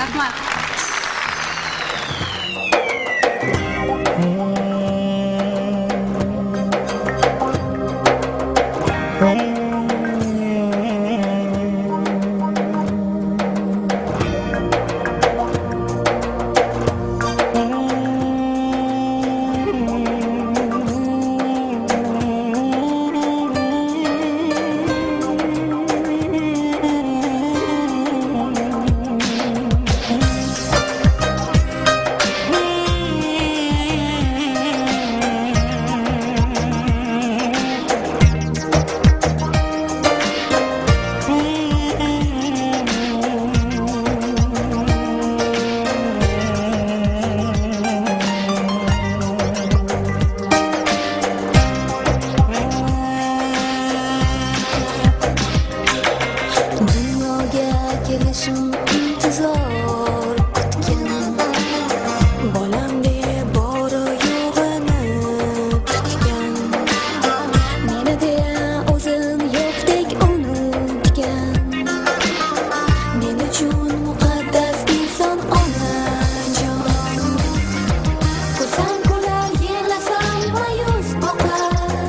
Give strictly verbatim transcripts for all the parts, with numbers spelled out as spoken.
Rahmat. Kelishim intizor kutgan, bolam deya bori yo'g'ini kutgan, meni deya o'zim yo'qdek unutgan, men uchun muqaddas inson onajon. Ko'rsam kular, yig'lasam ma'yus boqar,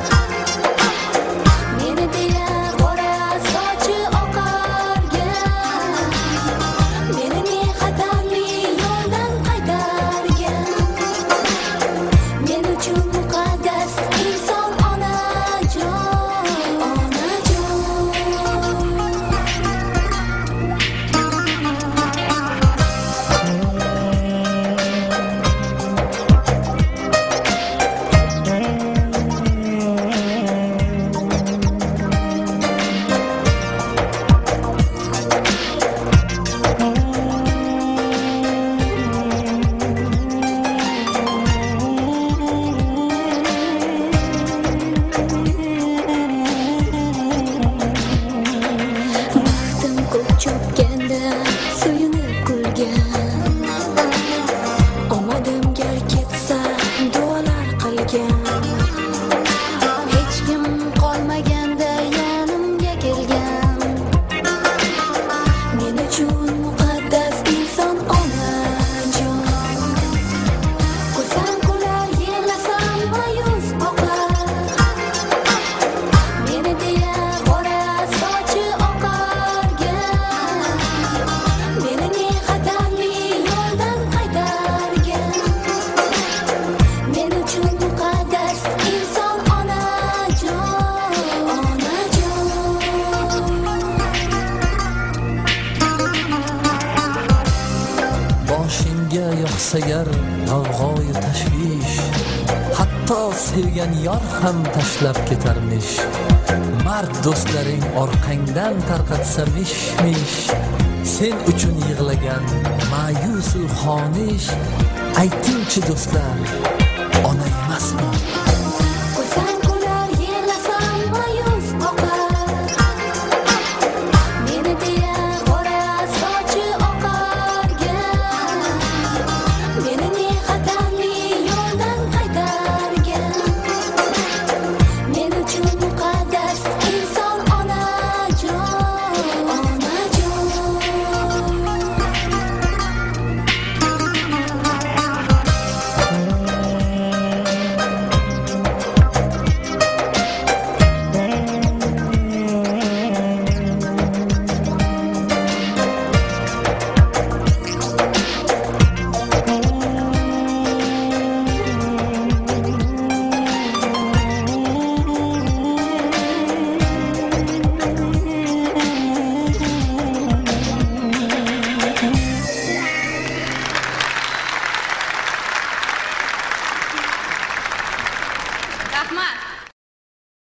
meni deya qora sochi chopganda suyunib kulgan, omadim gar ketsa duolar qilgan, hech kim qolmaganda yonimga kelgan, men uchun muqaddas inson onajon. Ko'rsam kular, yig'lasam ma'yus boqar, meni deya qora sochi boshingga yoqsa gar g'avg'oyu tashvish, hatto sevgan yor ham tashlab ketarmish. Mard do'stlaring orqangdan tarqatsa mish-mish, sen uchun yig'lagan ma'yusul xonish. Aytingchi do'stlar, ona emasmi?